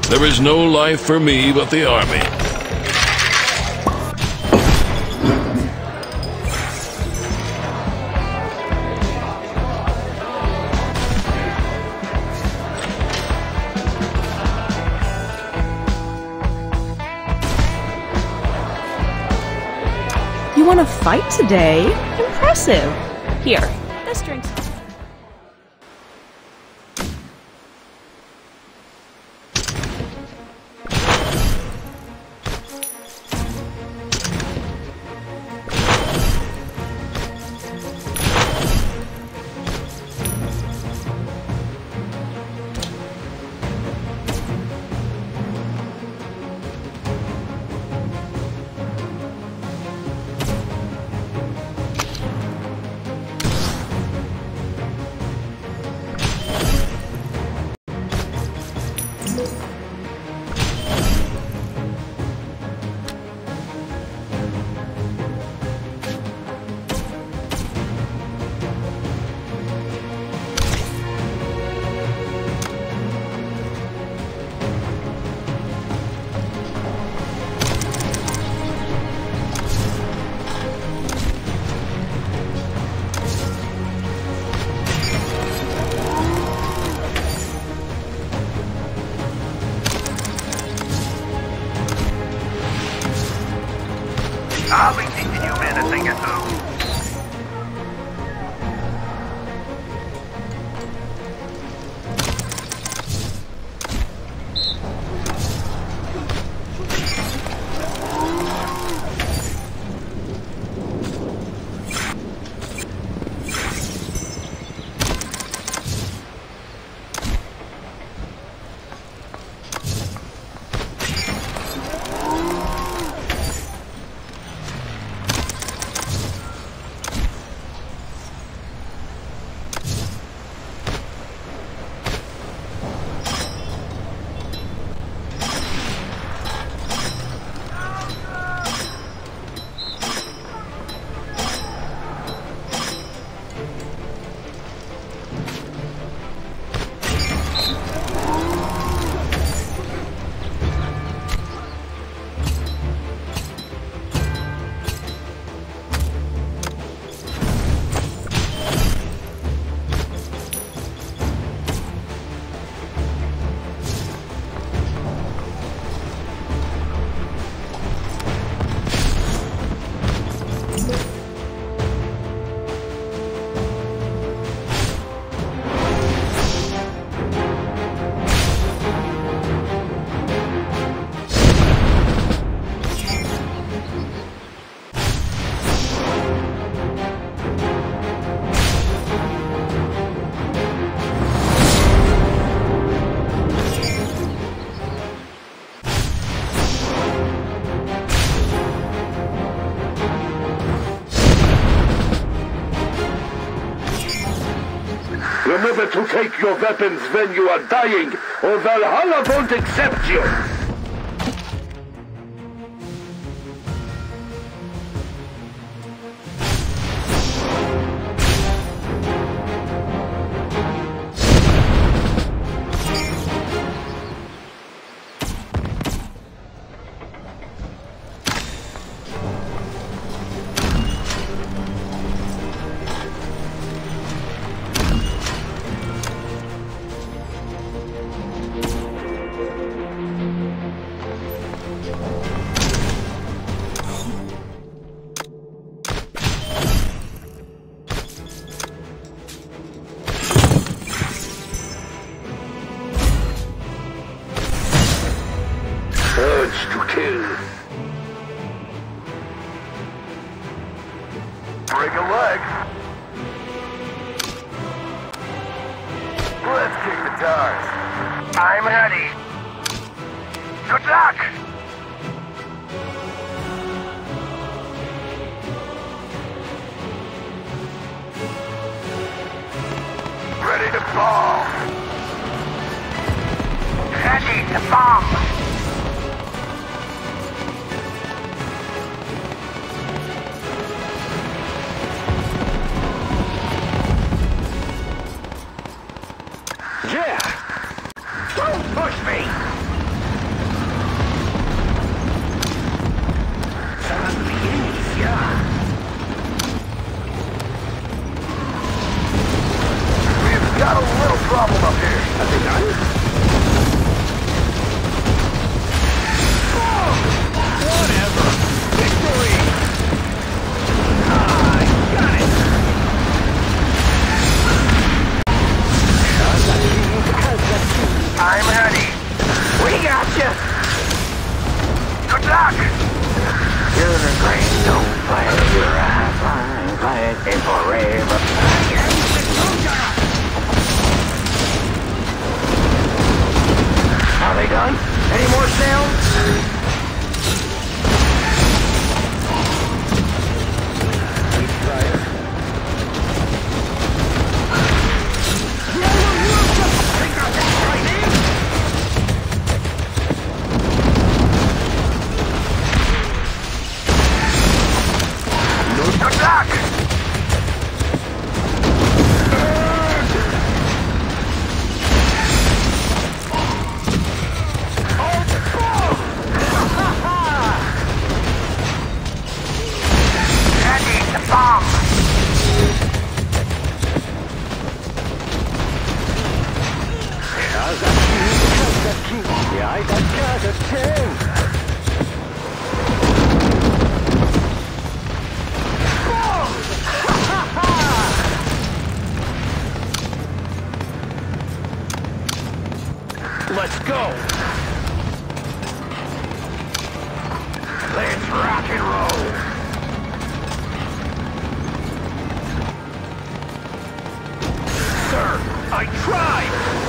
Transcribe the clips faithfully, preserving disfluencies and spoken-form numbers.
There is no life for me but the army. You want to fight today? Impressive. Here, this drink's... I'll be teaching you men a thing or two. Remember to take your weapons when you are dying, or Valhalla won't accept you! Urge to kill. Break a leg. Let's kick the tires. I'm ready. Good luck! Ready to bomb. Ready to bomb. Yeah! Don't push me! got a little problem up here. Are they done? Whatever. Victory! Ah, I got it! I'm ready. We got you. Good luck. You're the great don't fight. You're a fine fight and forever. I am the soldier. Are they done? Any more sounds? Good luck! Ready to bomb! Let's go! Let's rock and roll! Sir, I tried!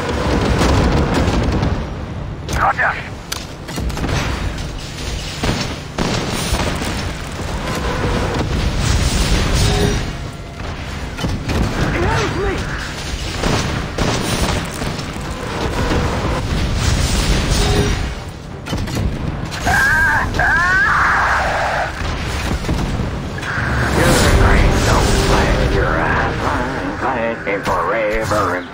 Gotcha! Help me! And forever and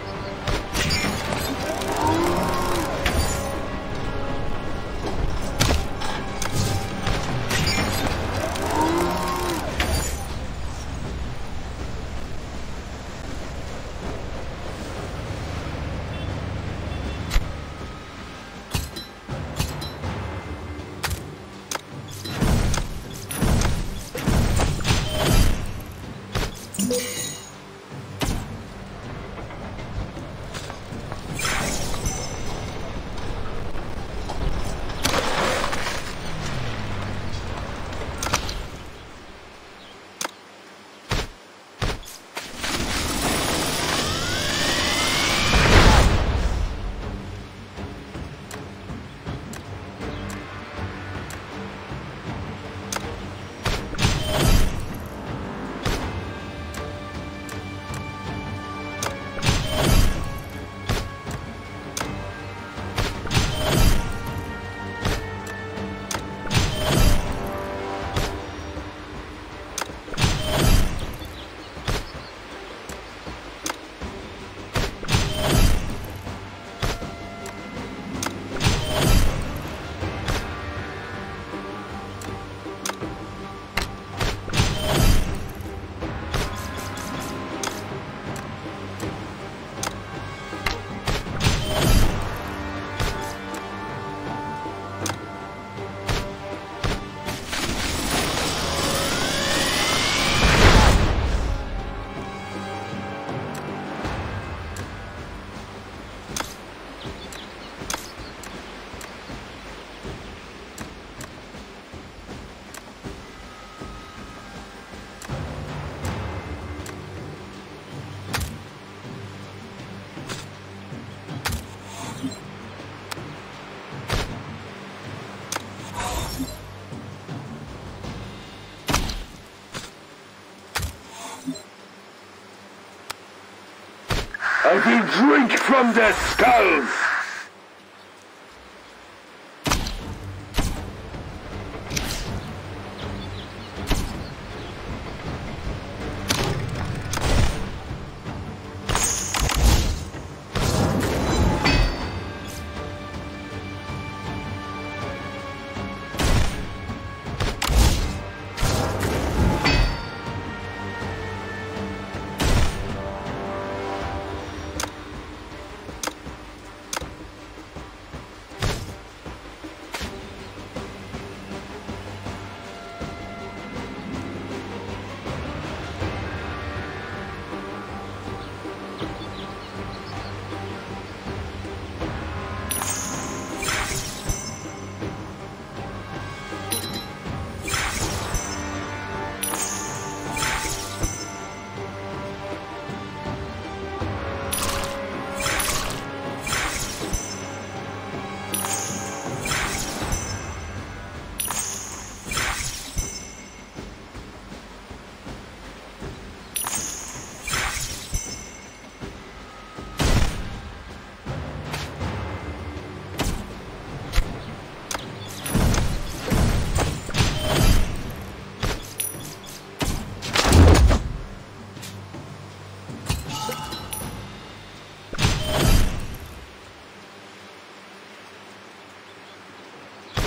I will drink from their skulls!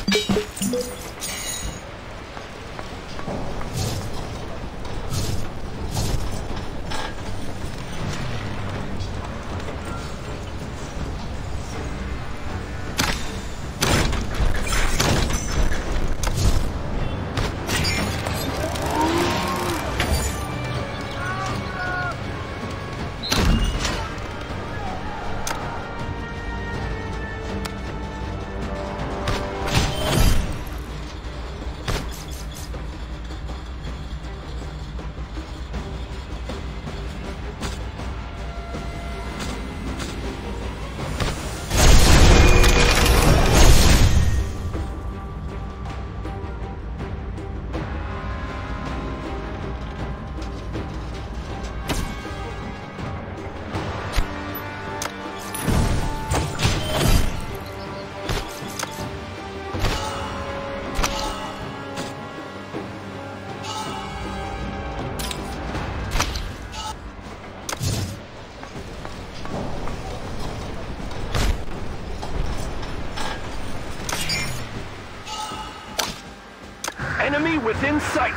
Enemy within sight!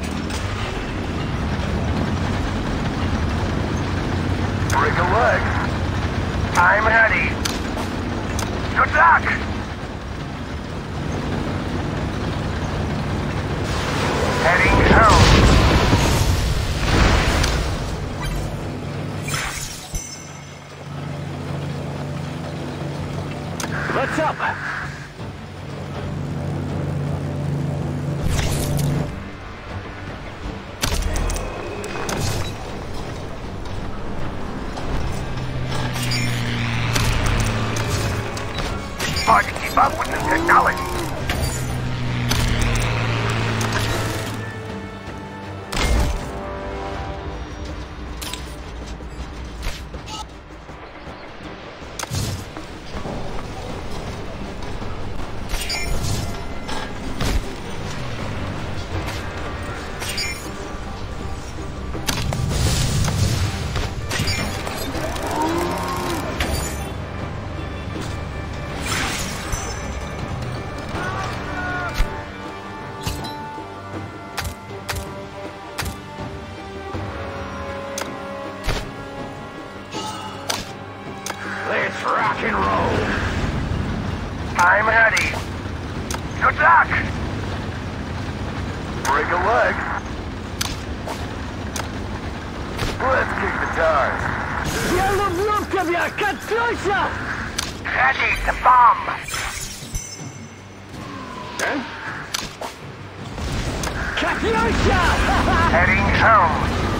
Break a leg. I'm ready. Good luck! Heading home. What's up? Hard to keep up with this technology. Let's rock and roll. I'm ready. Good luck. Break a leg. Let's kick the tires. Ready to bomb. Eh? Heading home.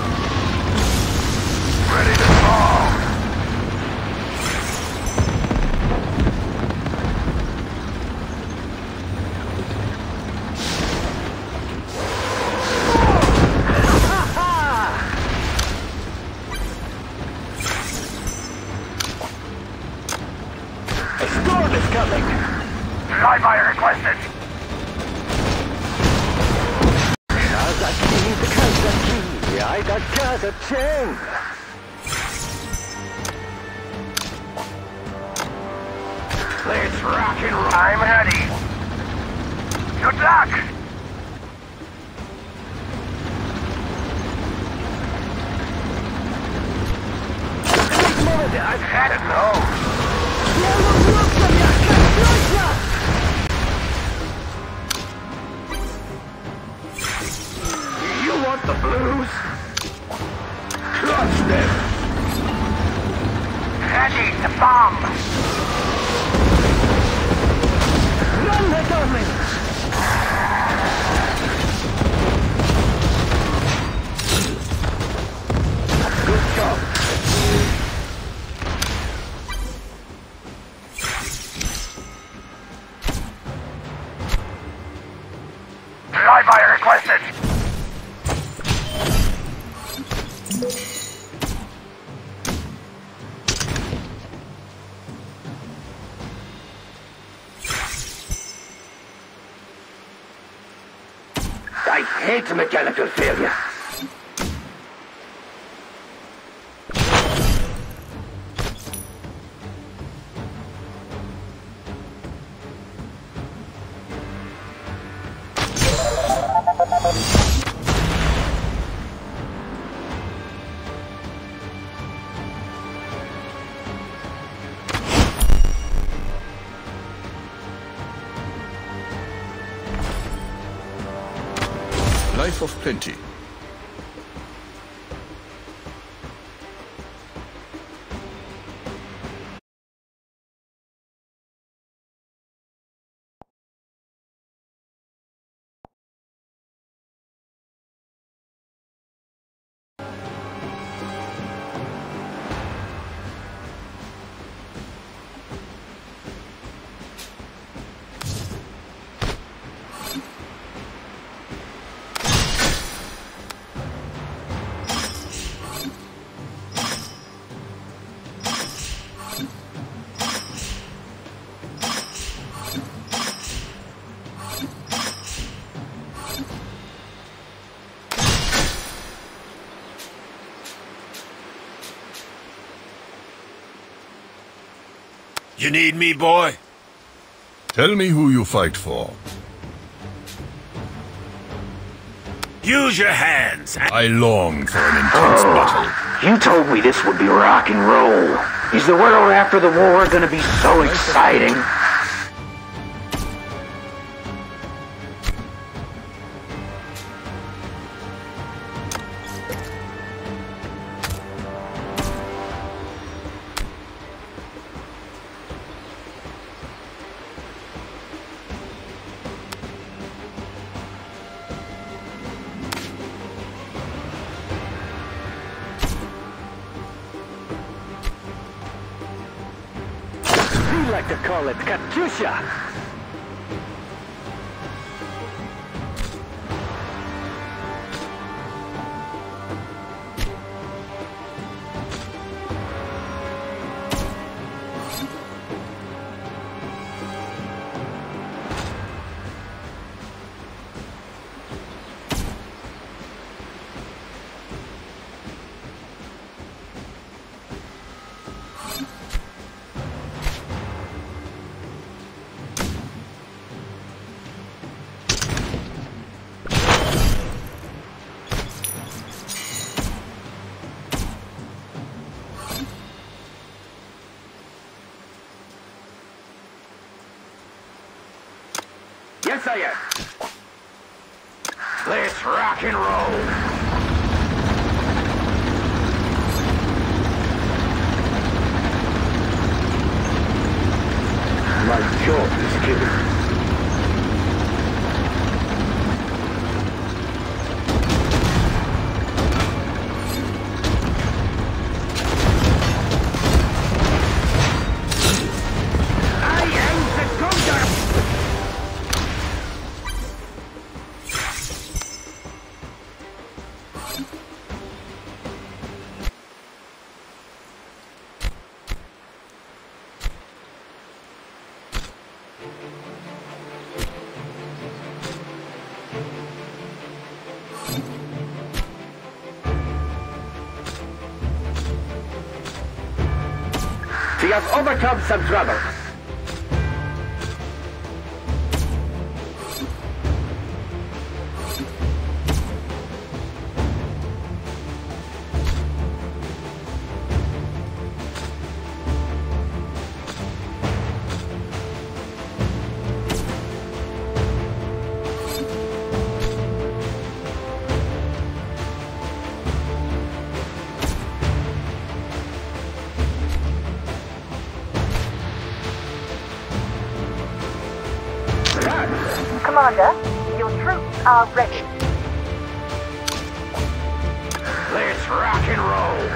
Ready to fall. A storm is coming! Flyby requested! Let's rock and roll! I'm ready! Good luck! I've had it though! You want the blues? Clutch them! Ready to bomb! Run, little me! Good job! Flyby requested! I hate mechanical failure. life of plenty. You need me, boy? Tell me who you fight for. Use your hands. I long for an intense battle. You told me this would be rock and roll. Is the world after the war gonna be so exciting? We like to call it Katyusha. Yes, I am. Let's rock and roll. My job is killing. We have overcome some trouble. Commander, your troops are ready. Let's rock and roll.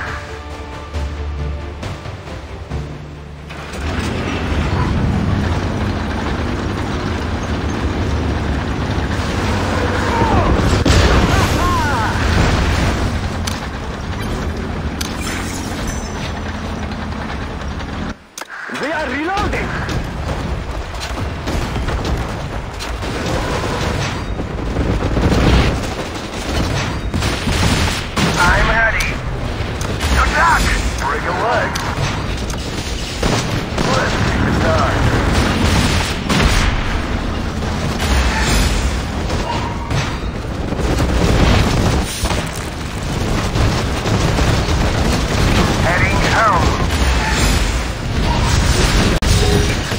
We are reloading. I'm ready. Good luck. Break a leg. Let's take the time. Heading home.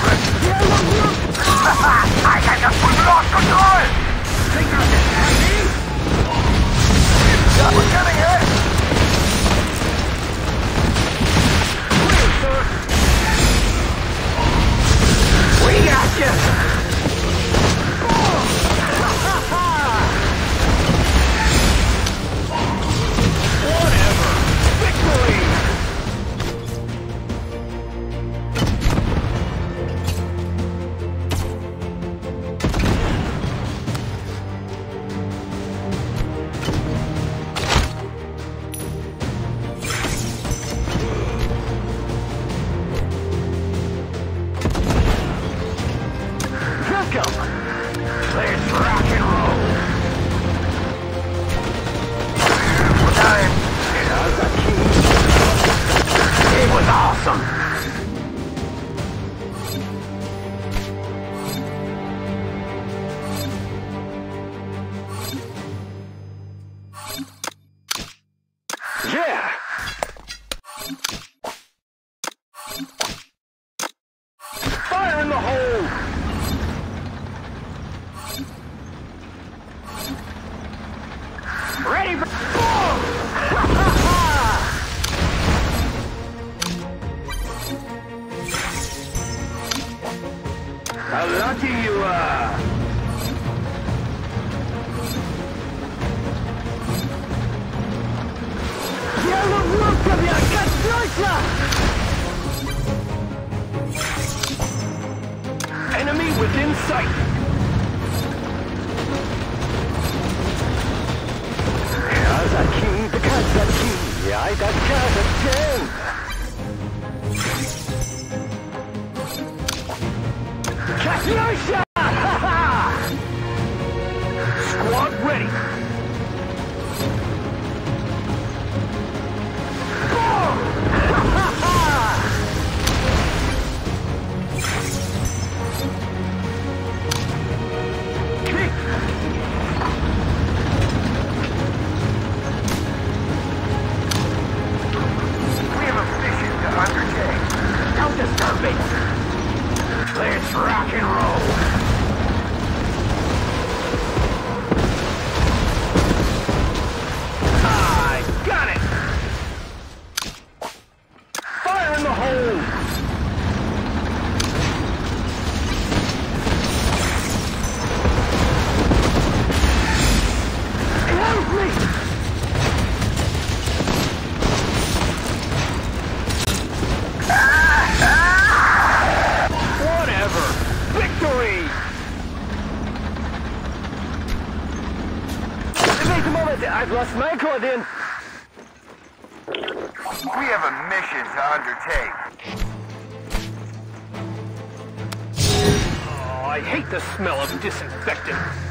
How lucky you are! Enemy within sight! Kazaki, the Kazaki, I got Kazaki! Katyusha! Squad ready! Let's rock and roll! I got it! Fire in the hole! Help me! I've lost my coordinate. We have a mission to undertake. Oh, I hate the smell of disinfectant.